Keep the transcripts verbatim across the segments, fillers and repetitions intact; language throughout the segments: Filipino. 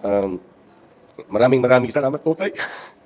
Um, maraming maraming salamat po, Tay.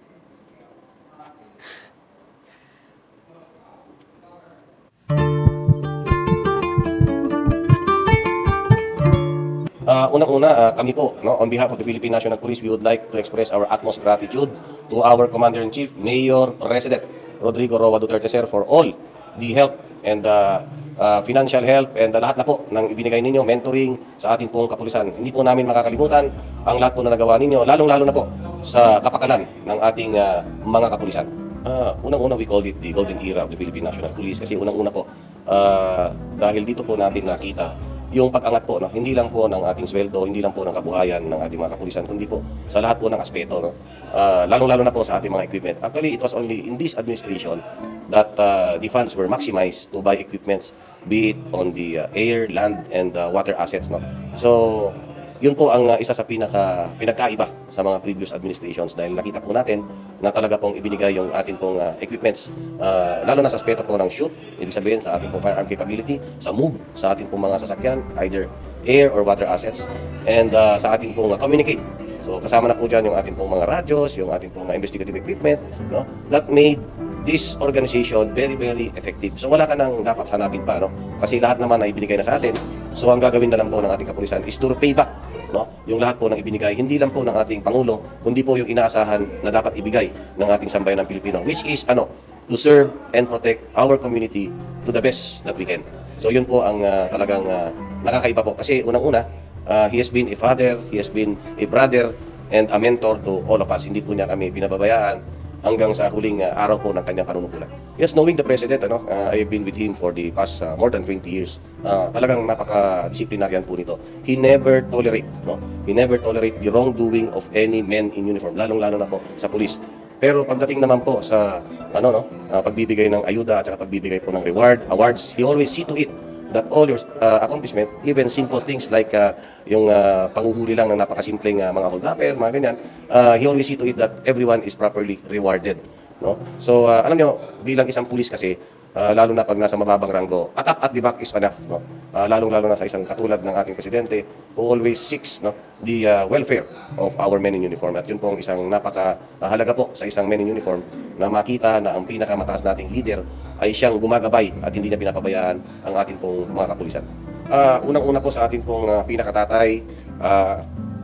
Uh, Unang-una, uh, kami po, no, on behalf of the Philippine National Police, we would like to express our utmost gratitude to our Commander-in-Chief, Mayor President Rodrigo Roa Duterte, sir, for all the help and uh, uh, financial help and uh, lahat na po ng ibinigay ninyo, mentoring sa ating pong kapulisan. Hindi po namin makakalimutan ang lahat po na nagawa ninyo, lalong-lalo na po sa kapakanan ng ating uh, mga kapulisan. Uh, unang-una, we called it the golden era of the Philippine National Police kasi unang-una po, uh, dahil dito po natin nakita yung pag-angat po, no? Hindi lang po ng ating sweldo, hindi lang po ng kabuhayan ng ating mga kapulisan, kundi po sa lahat po ng aspeto, no? Uh, lalong-lalo na po sa ating mga equipment. Actually, it was only in this administration that uh, the funds were maximized to buy equipments, be it on the uh, air, land, and uh, water assets, no? So, yun po ang uh, isa sa pinaka pinagkaiba sa mga previous administrations dahil nakita po natin na talaga pong ibinigay yung ating pong uh, equipments, uh, lalo na sa aspeto po ng shoot, ibig sabihin sa ating pong firearm capability, sa move, sa ating pong mga sasakyan, either air or water assets, and uh, sa ating pong uh, communicate. So kasama na po dyan yung ating pong mga radios, yung ating pong uh, investigative equipment, no, that made this organization very, very effective. So wala ka nang dapat hanapin pa, no? Kasi lahat naman na ibinigay na sa atin. So ang gagawin na lang po ng ating kapulisan is to repay back, no? Yung lahat po ng ibinigay, hindi lang po ng ating Pangulo, kundi po yung inaasahan na dapat ibigay ng ating sambayan ng Pilipino, which is ano, to serve and protect our community to the best that we can. So yun po ang uh, talagang uh, nakakaiba po. Kasi unang-una, uh, he has been a father, he has been a brother, and a mentor to all of us. Hindi po niya kami pinababayaan hanggang sa huling uh, araw po ng kanyang panunungkulan. Yes, knowing the President, ano, uh, I have been with him for the past uh, more than twenty years. Uh, talagang napaka-disciplinaryan po nito. He never tolerate, no? He never tolerate the wrongdoing of any men in uniform, lalong-lalo na po sa pulis. Pero pagdating naman po sa ano, no, uh, pagbibigay ng ayuda at saka pagbibigay po ng reward, awards, he always see to it that all your uh, accomplishment, even simple things like uh, yung uh, panguhuli lang ng napakasimpleng uh, mga hold-upper, mga ganyan, uh, he always see to it that everyone is properly rewarded, no? So, uh, alam nyo, bilang isang pulis kasi, uh, lalo na pag nasa mababang ranggo, at up at the back is enough, no? Uh, lalong-lalo na sa isang katulad ng ating presidente who always seeks, no, the uh, welfare of our men in uniform. At yun po ang isang napakahalaga po sa isang men in uniform na makita na ang pinakamataas nating leader ay siyang gumagabay at hindi niya pinapabayaan ang ating pong mga kapulisan. Uh, unang-una po sa ating pong uh, pinakatatay, uh,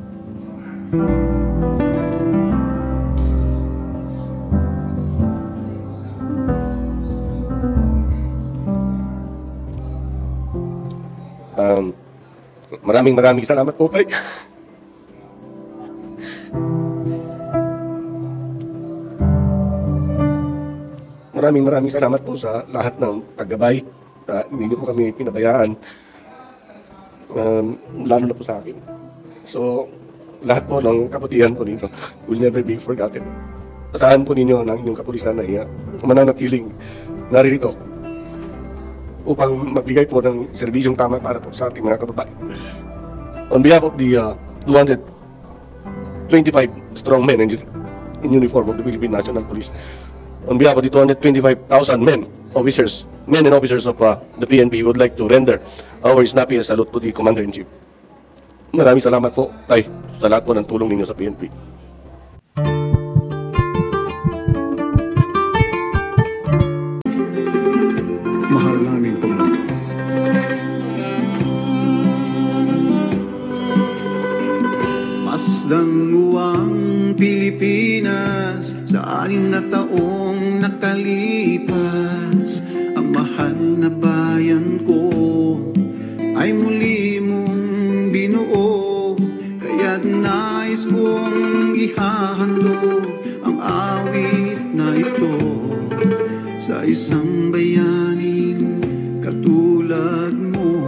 um, maraming maraming salamat po, Tay. Maraming maraming salamat po sa lahat ng paggabay. Uh, hindi niyo po kami pinabayaan. Um, lalo na po sa akin. So, lahat po ng kabutihan po ninyo will never be forgotten. Asahan po ninyo ng inyong kapulisan na iya mananatiling naririto upang magbigay po ng serbisyong tama para po sa ating mga kababayan. On behalf of the uh, two hundred twenty-five strong men in, in uniform of the Philippine National Police, on behalf of the two hundred twenty-five thousand men, officers, men and officers of uh, the P N P, we would like to render our snappiest salute to the Commander-in-Chief. Maraming salamat po, Tay, sa lahat po ng tulong ninyo sa P N P. Mahal namin Pangulo, masdan mo ang Pilipinas sa anim na taong nakalipas. Ang mahal na bayan ko ay muli mong binuo, kaya't nais kong ihahandog ang awit na ito sa isang bayaning katulad mo.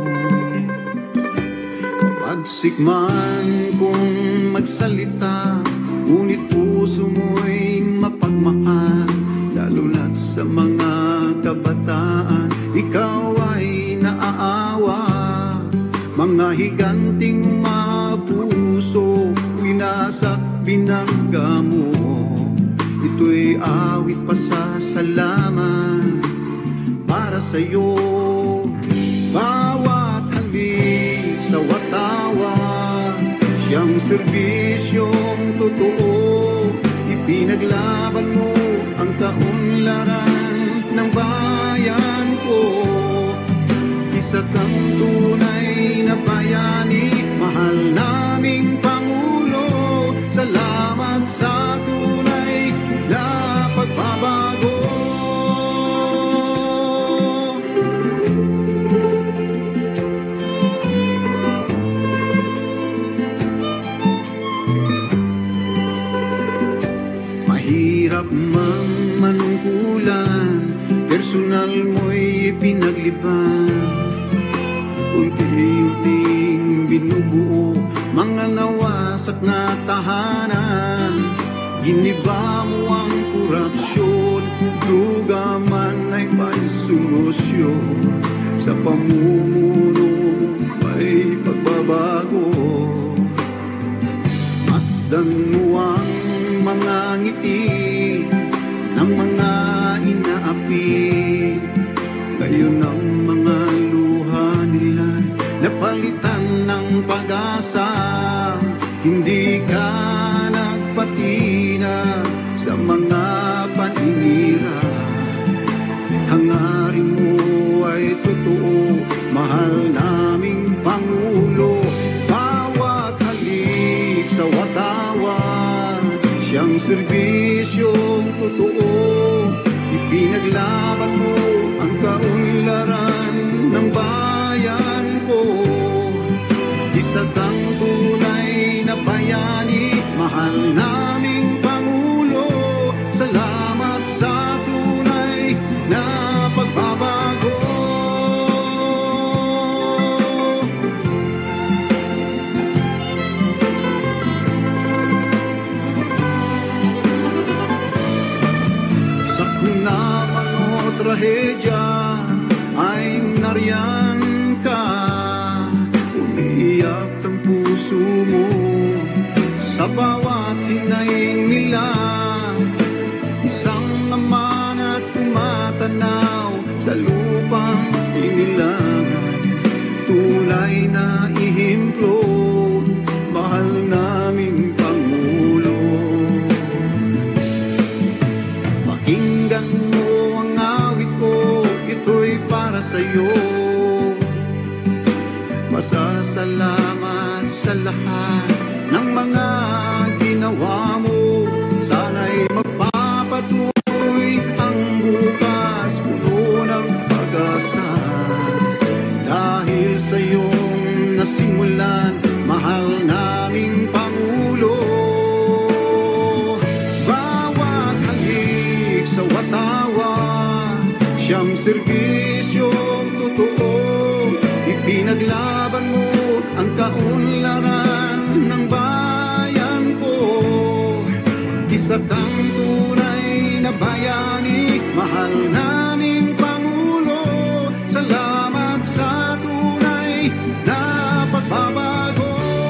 Kapagsik man kung magsalita, ngunit puso mo'y mapagmahal, lalo na sa mga kabataan. Ikaw ay naaawa, mga higanting mga puso, winasak binangga mo. Ito'y awit pasasalamat para sa'yo. Bawat halik sa watawa, siyang Siyang serbisyong totoo, ipinaglaban mo ang kaunlaran ng bayan ko. Isa kang tunay na bayani, mahal naming Pangulo. Salamat sa tunay na pagbabago. Mahirap mang manungkulan, personal mo'y pinagliban. Unti-unting binubuo mga nawasak na tahanan. Giniba mo ang korupsyon, duga man ay may solusyon. Sa pamumuno may pagbabago. Masdan mo ang mga ngiti ng mga inaapi. Ngayon ang mga luha nila napalitan ng pag-asa. Hindi ka nagpatina sa mga paninira. Hangarin mo ay totoo, mahal naming Pangulo. Bawat halik sa watawan, siyang serbisyong totoo, ipinaglaban mo ang kaunlaran ng bayan ko. Isa kang tunay na bayani, mahal naming Pangulo. Salamat sa tunay na pagbabago. Sa kunaman o trahedya ay nariyan ka. Umiiyak ang puso mo sa bawat hinaing nila. Isang ama na tumatanaw sa lupang sinilangan. Tunay na ihimplo, mahal naming Pangulo. Pakinggan mo ang awit ko, ito'y para sa'yo. Masasalamat sa lahat ng mga ginawa mo. Sana'y magpapatuloy ang bukas, puno ng pag-asa. Dahil sa iyong nasimulan, mahal naming Pangulo. Bawat halik sa watawan, siyang serbisyong totoo, ipinaglaban mo ang kaunlaran ng bayan ko. Isa kang tunay na bayani, mahal naming Pangulo. Salamat sa tunay na pagbabago.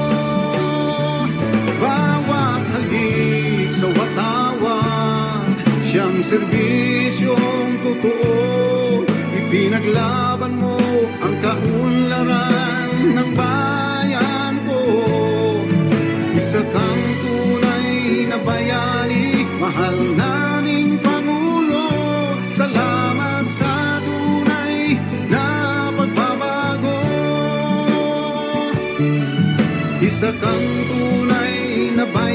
Bawat halik sa watawan, siyang serbisyong totoo, ipinaglaban mo ang kaunlaran ng bayan ko. Isa kang tunay na bayani, mahal naming Pangulo. Salamat sa tunay na pagbabago. Isa kang tunay na bayani,